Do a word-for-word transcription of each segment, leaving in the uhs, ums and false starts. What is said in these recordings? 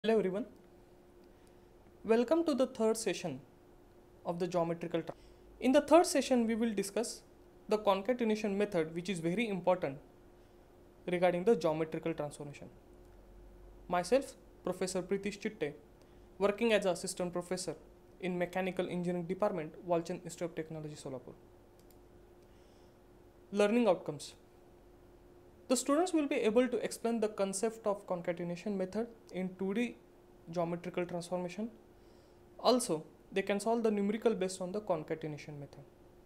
Hello everyone, welcome to the third session of the geometrical tra- In the third session we will discuss the concatenation method, which is very important regarding the geometrical transformation. Myself, Professor P G Chitte, working as an assistant professor in Mechanical Engineering Department, Walchand Institute of Technology, Solapur. Learning outcomes. The students will be able to explain the concept of concatenation method in two D geometrical transformation. Also, they can solve the numerical based on the concatenation method.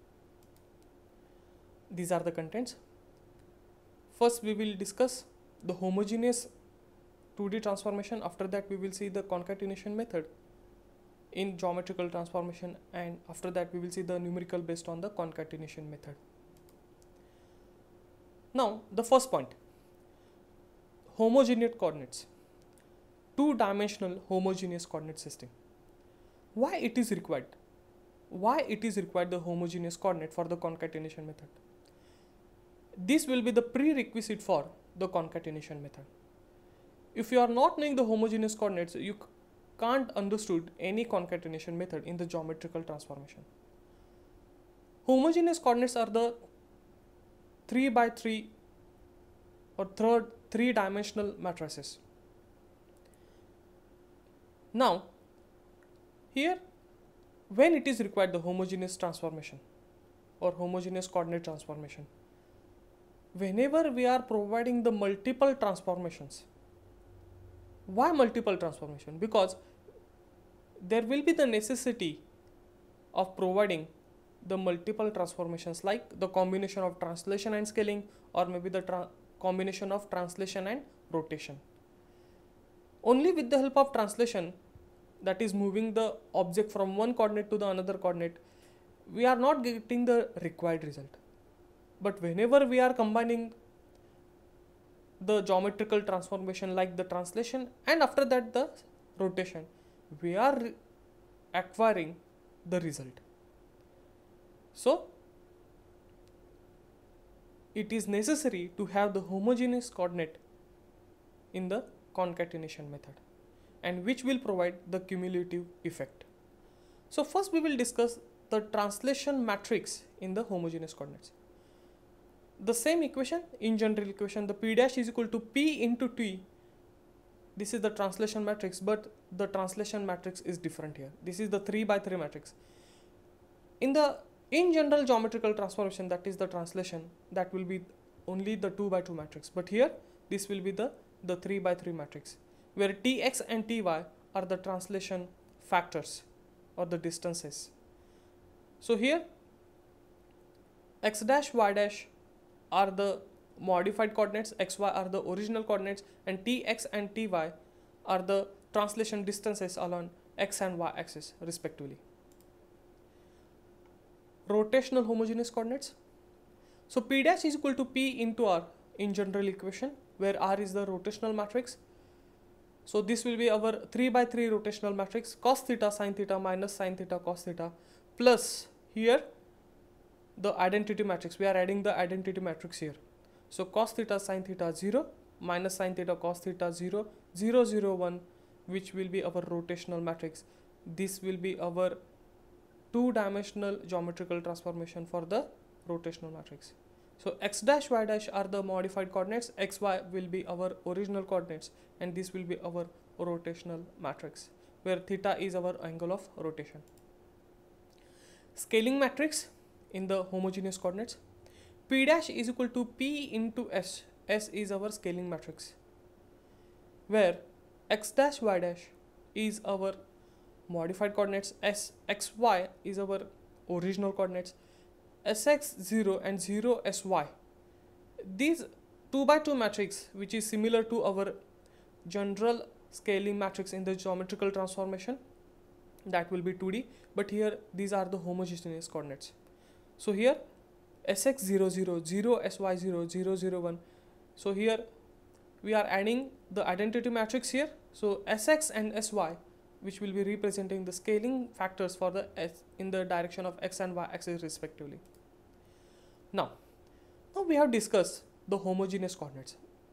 These are the contents. First, we will discuss the homogeneous two D transformation. After that, we will see the concatenation method in geometrical transformation, and after that, we will see the numerical based on the concatenation method. Now, the first point, homogeneous coordinates, two-dimensional homogeneous coordinate system. Why it is required? Why it is required the homogeneous coordinate for the concatenation method? This will be the prerequisite for the concatenation method. If you are not knowing the homogeneous coordinates, you can't understood any concatenation method in the geometrical transformation. Homogeneous coordinates are the three by three or third three dimensional matrices. Now, here when it is required the homogeneous transformation or homogeneous coordinate transformation, whenever we are providing the multiple transformations. Why multiple transformation? Because there will be the necessity of providing the multiple transformations, like the combination of translation and scaling, or maybe the tra combination of translation and rotation. Only with the help of translation, that is moving the object from one coordinate to the another coordinate, we are not getting the required result. But whenever we are combining the geometrical transformation like the translation and after that the rotation, we are acquiring the result. So, it is necessary to have the homogeneous coordinate in the concatenation method, and which will provide the cumulative effect. So, first we will discuss the translation matrix in the homogeneous coordinates. The same equation, in general equation, the P dash is equal to P into T. This is the translation matrix, but the translation matrix is different here. This is the three by three matrix. In the in general geometrical transformation, that is the translation, that will be only the two by two matrix. But here, this will be the, the three by three matrix, where Tx and Ty are the translation factors or the distances. So here, x dash, y dash are the modified coordinates, xy are the original coordinates, and Tx and Ty are the translation distances along x and y axis respectively. Rotational homogeneous coordinates. So P dash is equal to P into R in general equation, where R is the rotational matrix. So this will be our three by three rotational matrix, cos theta sin theta minus sin theta cos theta, plus here the identity matrix. We are adding the identity matrix here. So cos theta sin theta zero minus sin theta cos theta zero, zero, zero, one, which will be our rotational matrix. This will be our two-dimensional geometrical transformation for the rotational matrix. So x dash, y dash are the modified coordinates, xy will be our original coordinates, and this will be our rotational matrix, where theta is our angle of rotation. Scaling matrix in the homogeneous coordinates. P dash is equal to P into S. S is our scaling matrix, where x dash, y dash is our modified coordinates, s xy is our original coordinates, sx zero and zero sy. These two by two matrix, which is similar to our general scaling matrix in the geometrical transformation, that will be two D, but here these are the homogeneous coordinates. So here sx zero, zero, zero sy zero, zero, zero, one. So here we are adding the identity matrix here. So sx and sy, which will be representing the scaling factors for the s in the direction of x and y axis respectively. Now, now we have discussed the homogeneous coordinates.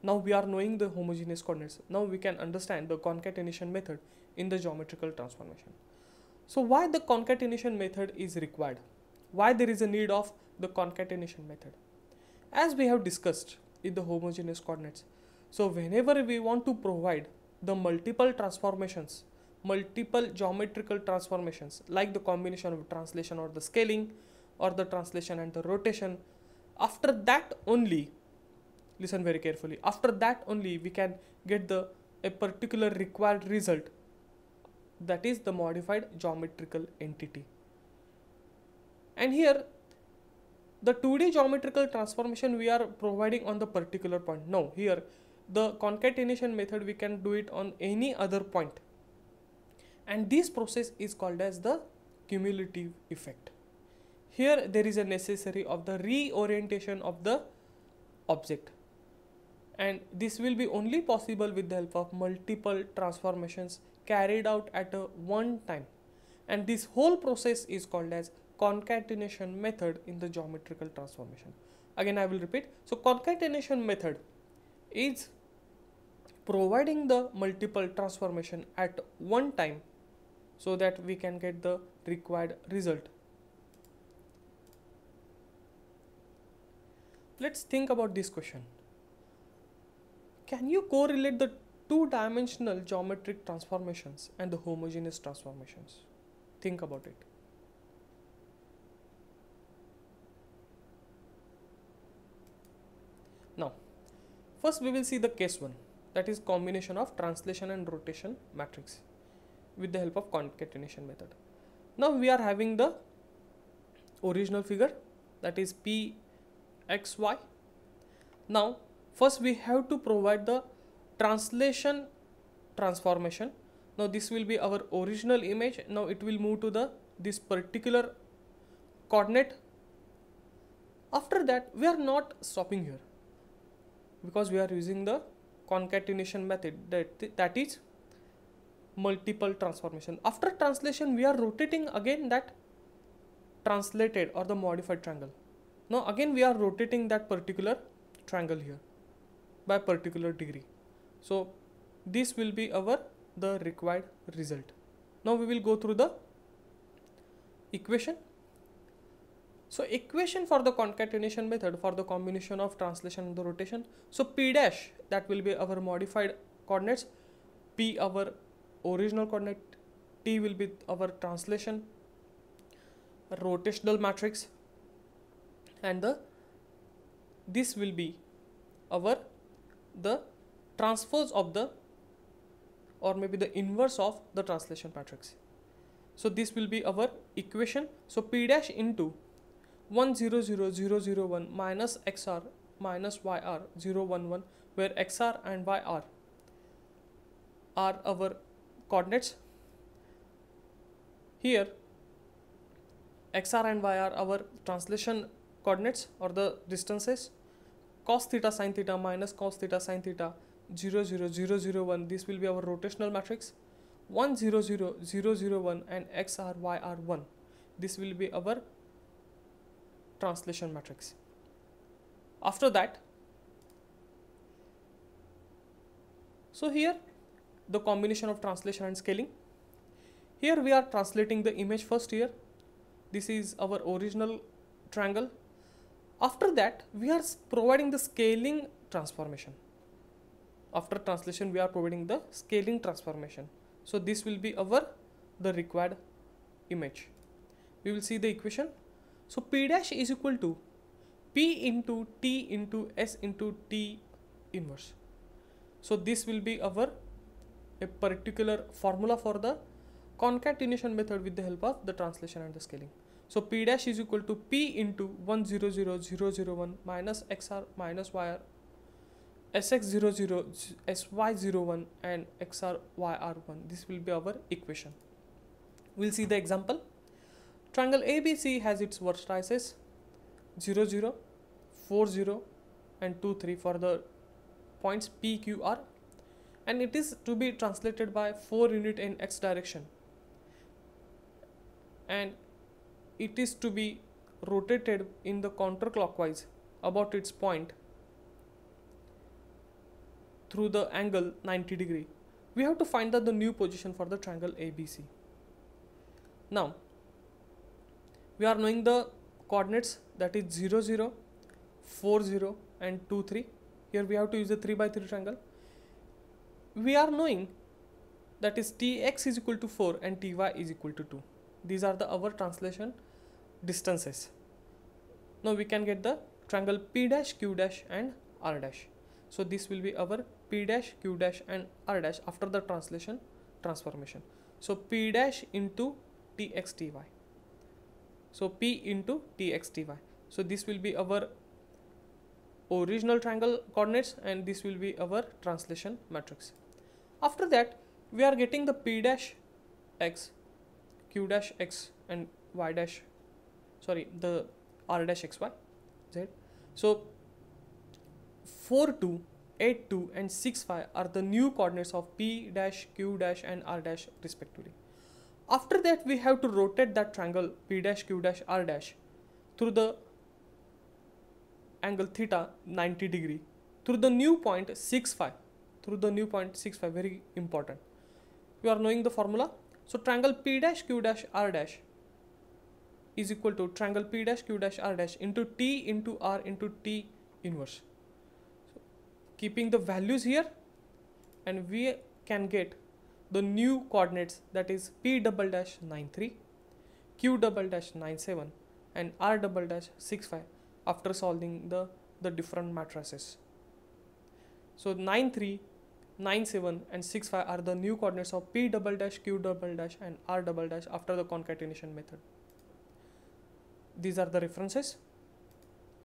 Now we are knowing the homogeneous coordinates. Now we can understand the concatenation method in the geometrical transformation. So why the concatenation method is required? Why there is a need of the concatenation method? As we have discussed in the homogeneous coordinates, so whenever we want to provide the multiple transformations, multiple geometrical transformations like the combination of translation or the scaling or the translation and the rotation, after that only, listen very carefully, after that only we can get the a particular required result, that is the modified geometrical entity. And here the two D geometrical transformation we are providing on the particular point. No, here the concatenation method we can do it on any other point, and this process is called as the cumulative effect. Here there is a necessary of the reorientation of the object, and this will be only possible with the help of multiple transformations carried out at a one time, and this whole process is called as concatenation method in the geometrical transformation. Again I will repeat. So concatenation method is providing the multiple transformation at one time so that we can get the required result. Let's think about this question. Can you correlate the two-dimensional geometric transformations and the homogeneous transformations? Think about it. Now, first we will see the case one, that is combination of translation and rotation matrix with the help of concatenation method. Now we are having the original figure, that is P X Y. Now first we have to provide the translation transformation. Now this will be our original image. Now it will move to the this particular coordinate. After that we are not stopping here, because we are using the concatenation method, that, that is multiple transformation. After translation we are rotating again that translated or the modified triangle. Now again we are rotating that particular triangle here by particular degree. So this will be our the required result. Now we will go through the equation. So equation for the concatenation method for the combination of translation and the rotation. So P dash, that will be our modified coordinates, P our original coordinate, T will be our translation, rotational matrix, and the this will be our the transpose of the or maybe the inverse of the translation matrix. So this will be our equation. So P dash into one zero zero zero zero one minus X R minus Y R zero one one, where X R and Y R are our coordinates. Here X R and Y R our translation coordinates or the distances. Cos theta sin theta minus cos theta sin theta zero zero zero zero one, this will be our rotational matrix. One zero zero zero zero one and X R Y R one, this will be our translation matrix. After that, so here the combination of translation and scaling. Here we are translating the image first. Here this is our original triangle. After that we are providing the scaling transformation. After translation we are providing the scaling transformation. So this will be our the required image. We will see the equation. So P dash is equal to P into T into S into T inverse. So this will be our a particular formula for the concatenation method with the help of the translation and the scaling. So P dash is equal to P into one zero zero zero zero one minus X R minus Y R S X zero zero S Y zero one and X R Y R one. This will be our equation. We'll see the example. Triangle A B C has its vertices zero zero, four zero and two three for the points P Q R, and it is to be translated by four unit in X direction, and it is to be rotated in the counterclockwise about its point through the angle ninety degree, we have to find out the new position for the triangle A B C. Now we are knowing the coordinates, that is zero zero, four zero and two three. Here we have to use the three by three triangle. We are knowing that is Tx is equal to four and Ty is equal to two. These are the our translation distances. Now we can get the triangle P dash, Q dash and R dash. So this will be our P dash, Q dash and R dash after the translation transformation. So P dash into Tx Ty. So P into Tx Ty. So this will be our original triangle coordinates and this will be our translation matrix. After that we are getting the P dash x, Q dash x and Y dash, sorry, the R dash xy z. So four two, eight two and six five are the new coordinates of P dash, Q dash and R dash respectively. After that we have to rotate that triangle P dash, Q dash, R dash through the angle theta ninety degree through the new point six five, through the new point six five, very important. You are knowing the formula. So triangle P dash, Q dash, R dash is equal to triangle P dash, Q dash, R dash into T into R into T inverse. So keeping the values here, and we can get the new coordinates, that is P double dash nine three, Q double dash nine seven and R double dash six five after solving the, the different matrices. So nine three, nine seven and six five are the new coordinates of P double dash, Q double dash and R double dash after the concatenation method. These are the references.